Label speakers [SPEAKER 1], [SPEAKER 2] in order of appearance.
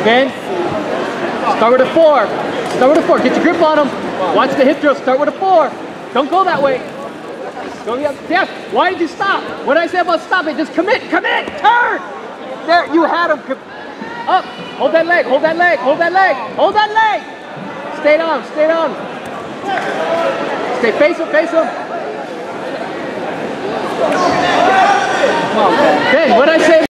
[SPEAKER 1] Ben, start with a 4. Start with a 4. Get your grip on him. Watch the hip drill. Start with a 4. Don't go that way. Go the other. Yes. Why did you stop? What did I say about stopping? Just commit. Commit. Turn. There. You had him. Up. Hold that leg. Hold that leg. Hold that leg. Hold that leg. Stay down. Stay down. Stay. Face him. Face him. Come on, Ben. Ben, what did I say?